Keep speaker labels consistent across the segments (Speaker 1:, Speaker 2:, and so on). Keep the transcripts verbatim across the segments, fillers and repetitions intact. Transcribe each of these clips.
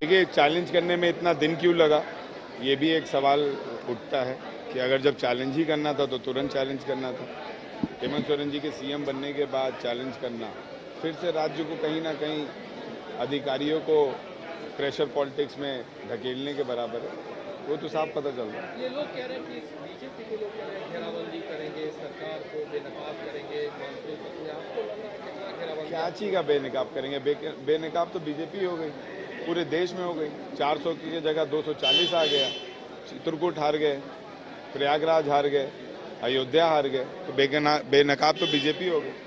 Speaker 1: देखिए, चैलेंज करने में इतना दिन क्यों लगा, ये भी एक सवाल उठता है कि अगर जब चैलेंज ही करना था तो तुरंत चैलेंज करना था। हेमंत सोरेन जी के सीएम बनने के बाद चैलेंज करना फिर से राज्य को कहीं ना कहीं अधिकारियों को प्रेशर पॉलिटिक्स में धकेलने के बराबर है, वो तो साफ पता चल रहा है।
Speaker 2: ये लोग कह रहे हैं कि बीजेपी के लोग कह रहे हैं घेराबंदी करेंगे, सरकार को बेनकाब करेंगे, मंत्री को। आपको लग रहा है कितना घेराबंदी?
Speaker 1: क्या चीज़ का बेनकाब करेंगे? बे, बेनकाब तो बीजेपी हो गई, पूरे देश में हो गई। चार सौ की जगह दो सौ चालीस आ गया, चित्रकूट हार गए, प्रयागराज हार गए, अयोध्या हार गए, तो बेगना बेनकाब तो बीजेपी हो गई।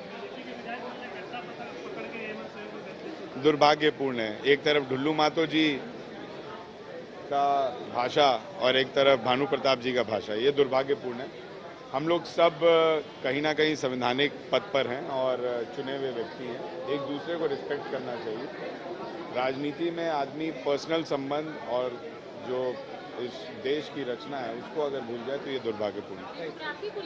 Speaker 1: दुर्भाग्यपूर्ण है, एक तरफ ढुल्लू मातो जी का भाषा और एक तरफ भानु प्रताप जी का भाषा, ये दुर्भाग्यपूर्ण है। हम लोग सब कहीं ना कहीं संवैधानिक पद पर हैं और चुने हुए व्यक्ति हैं, एक दूसरे को रिस्पेक्ट करना चाहिए। राजनीति में आदमी पर्सनल संबंध और जो इस देश की रचना है उसको अगर भूल जाए तो ये दुर्भाग्यपूर्ण है।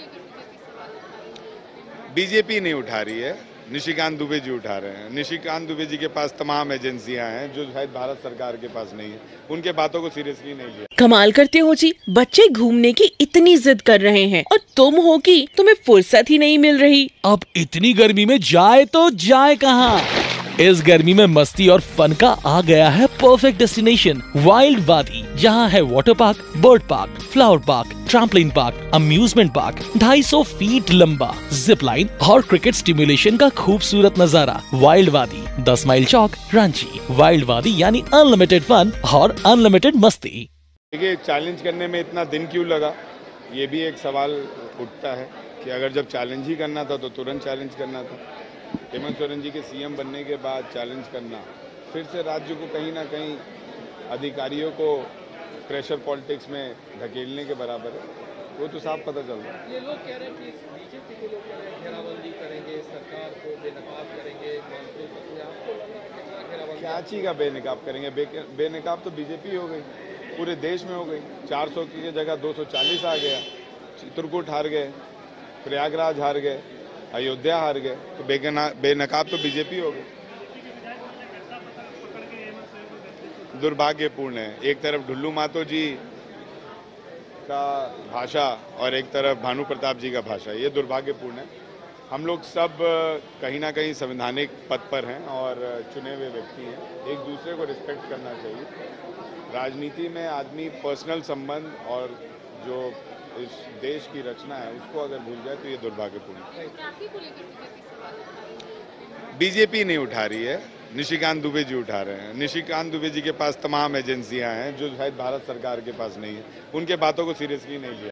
Speaker 1: बीजेपी नहीं उठा रही है, निशिकांत दुबे जी उठा रहे हैं। निशिकांत दुबे जी के पास तमाम एजेंसियां हैं जो शायद भारत सरकार के पास नहीं है, उनके बातों को सीरियसली नहीं लिया।
Speaker 3: कमाल करते हो जी, बच्चे घूमने की इतनी जिद कर रहे हैं और तुम हो कि तुम्हें फुर्सत ही नहीं मिल रही।
Speaker 4: अब इतनी गर्मी में जाए तो जाए कहाँ? इस गर्मी में मस्ती और फन का आ गया है परफेक्ट डेस्टिनेशन, वाइल्ड वादी, जहाँ है water park, bird park, flower park, trampoline park, amusement park, ढाई सौ फीट लंबा, जिप लाइन और क्रिकेट स्टिमुलेशन का खूबसूरत नजारा। वाइल्ड वादी, दस माइल चौक, रांची। वाइल्ड वादी यानी अनलिमिटेड फन और अनलिमिटेड मस्ती।
Speaker 1: देखिए, चैलेंज करने में इतना दिन क्यों लगा, ये भी एक सवाल उठता है कि अगर जब चैलेंज ही करना था तो तुरंत चैलेंज करना था। हेमंत सोरेन जी के सीएम बनने के बाद चैलेंज करना फिर से राज्य को कहीं ना कहीं अधिकारियों को प्रेशर पॉलिटिक्स में धकेलने के बराबर है, वो तो साफ पता चल रहा है।
Speaker 2: ये लोग कह रहे हैं कि बीजेपी के लोग कह रहे हैं घेराबंदी करेंगे, सरकार को बेनकाब करेंगे, मंत्री को। आपको लग रहा है कितना घेराबंदी?
Speaker 1: क्या चीज़ का बेनकाब करेंगे? बे, बेनकाब तो बीजेपी हो गई, पूरे देश में हो गई। चार सौ की जगह दो सौ चालीस आ गया, चित्रकूट हार गए, प्रयागराज हार गए, अयोध्या हार गए, तो बेगना बेनकाब तो बीजेपी हो गई। दुर्भाग्यपूर्ण है, एक तरफ ढुल्लू मातो जी का भाषा और एक तरफ भानु प्रताप जी का भाषा, ये दुर्भाग्यपूर्ण है। हम लोग सब कहीं ना कहीं संवैधानिक पद पर हैं और चुने हुए व्यक्ति हैं, एक दूसरे को रिस्पेक्ट करना चाहिए। राजनीति में आदमी पर्सनल संबंध और जो इस देश की रचना है उसको अगर भूल जाए तो ये दुर्भाग्यपूर्ण है। बीजेपी नहीं उठा रही है, निशिकांत दुबे जी उठा रहे हैं। निशिकांत दुबे जी के पास तमाम एजेंसियां हैं जो शायद भारत सरकार के पास नहीं है, उनके बातों को सीरियसली नहीं लिया।